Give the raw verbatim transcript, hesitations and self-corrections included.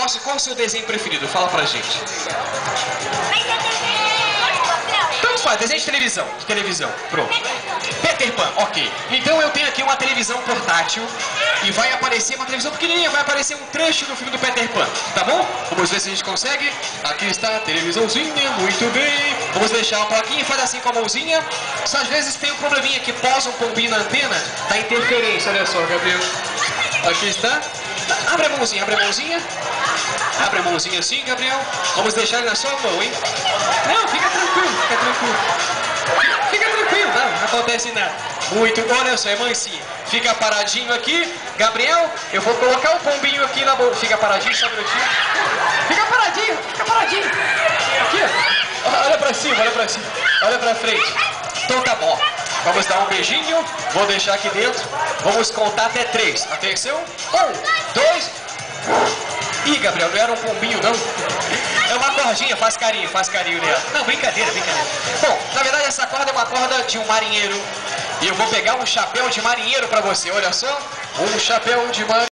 Qual, qual o seu desenho preferido? Fala pra gente. Tanto faz, desenho de televisão. De televisão, pronto. Peter Pan, ok. Então eu tenho aqui uma televisão portátil e vai aparecer uma televisão pequenininha, vai aparecer um trecho do filme do Peter Pan, tá bom? Vamos ver se a gente consegue. Aqui está a televisãozinha, muito bem. Vamos deixar a plaquinha e faz assim com a mãozinha. Só às vezes tem um probleminha que posa um pombinho na antena, dá interferência, olha só, Gabriel. Aqui está. Abre a mãozinha, abre a mãozinha. Abre a mãozinha assim, Gabriel. Vamos deixar ele na sua mão, hein? Não, fica tranquilo, fica tranquilo. Fica tranquilo, não, não acontece nada. Muito, olha só, é mansinho. Fica paradinho aqui. Gabriel, eu vou colocar o pombinho aqui na boca. Fica paradinho, só um minutinho. Fica paradinho, fica paradinho. Aqui, ó. Olha pra cima, olha pra cima. Olha pra frente. Então tá bom. Vamos dar um beijinho. Vou deixar aqui dentro. Vamos contar até três. Atenção. Um, dois. Ih, Gabriel, não era um pombinho, não. É uma cordinha, faz carinho, faz carinho nela. Não, brincadeira, brincadeira. Bom, na verdade essa corda é uma corda de um marinheiro. E eu vou pegar um chapéu de marinheiro pra você, olha só. Um chapéu de marinheiro.